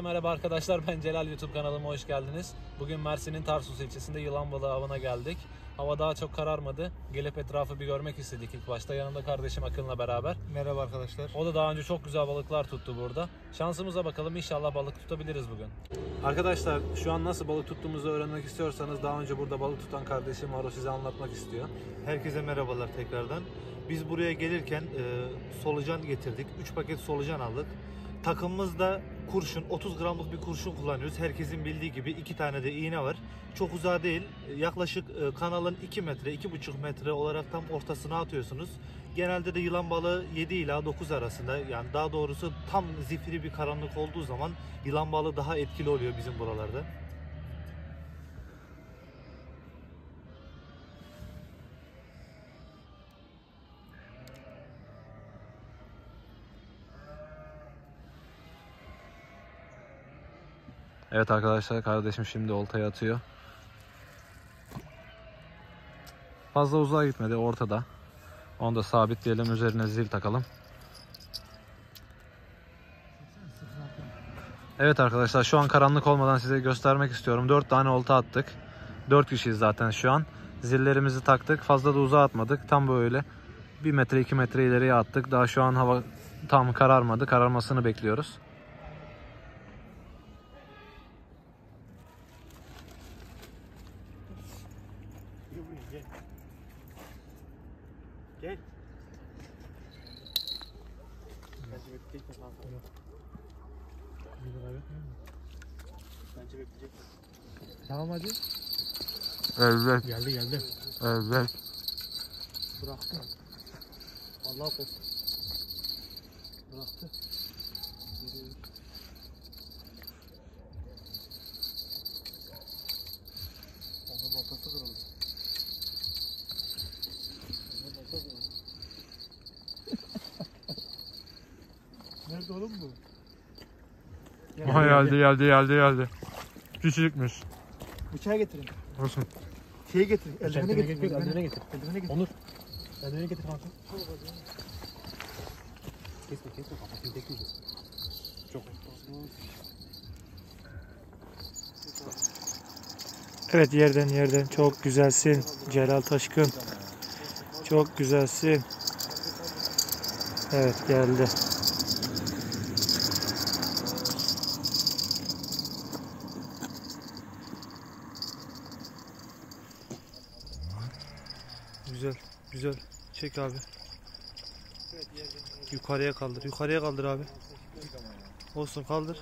merhaba arkadaşlar, ben Celal. YouTube kanalıma hoş geldiniz. Bugün Mersin'in Tarsus ilçesinde yılan balığı avına geldik. Hava daha çok kararmadı. Gelip etrafı bir görmek istedik ilk başta. Yanımda kardeşim Akın'la beraber. Merhaba arkadaşlar. O da daha önce çok güzel balıklar tuttu burada. Şansımıza bakalım, inşallah balık tutabiliriz bugün. Arkadaşlar, şu an nasıl balık tuttuğumuzu öğrenmek istiyorsanız daha önce burada balık tutan kardeşim var, o size anlatmak istiyor. Herkese merhabalar tekrardan. Biz buraya gelirken solucan getirdik. 3 paket solucan aldık. Takımımızda kurşun, 30 gramlık bir kurşun kullanıyoruz. Herkesin bildiği gibi 2 tane de iğne var. Çok uzağa değil. Yaklaşık kanalın 2 metre, 2,5 metre olarak tam ortasına atıyorsunuz. Genelde de yılan balığı 7 ila 9 arasında. Yani daha doğrusu tam zifiri bir karanlık olduğu zaman yılan balığı daha etkili oluyor bizim buralarda. Evet arkadaşlar, kardeşim şimdi oltaya atıyor. Fazla uzağa gitmedi, ortada. Onu da sabitleyelim, üzerine zil takalım. Evet arkadaşlar, şu an karanlık olmadan size göstermek istiyorum. 4 tane olta attık. 4 kişiyiz zaten şu an. Zillerimizi taktık. Fazla da uzağa atmadık. Tam böyle 1 metre 2 metre ileriye attık. Daha şu an hava tam kararmadı. Kararmasını bekliyoruz. Gel. Tamam hadi. Evet. Geldi. Evet. Bıraktı. Allah korusun. Bıraktı. Onun ortası kırıldı. Nerede oğlum bu? Geldi. Küçükmüş. Bıçağı getirin. Olsun. Şeyi getir. Eldiveni getir. Eldiveni getir. Eldiveni getir. Onur. Eldiveni getir kanka. Kesme. Kafasını tekliyor. Çok. Evet, yerden çok güzelsin Celal Taşkın. Çok güzelsin. Evet, geldi. Güzel. Çek abi. Yukarıya kaldır abi. Olsun, kaldır.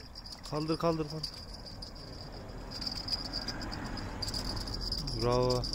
Kaldır. Bravo.